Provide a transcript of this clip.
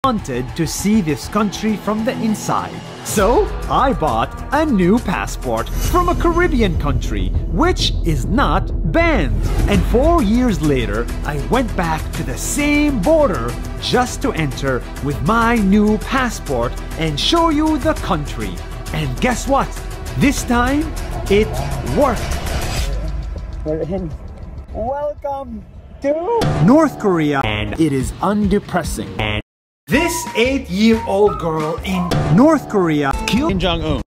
wanted to see this country from the inside. So I bought a new passport from a Caribbean country, which is not banned. And 4 years later, I went back to the same border just to enter with my new passport and show you the country. And guess what? This time, it worked. We're in. Welcome to North Korea, and it is undepressing. And this 8-year-old girl in North Korea killed Kim Jong-un.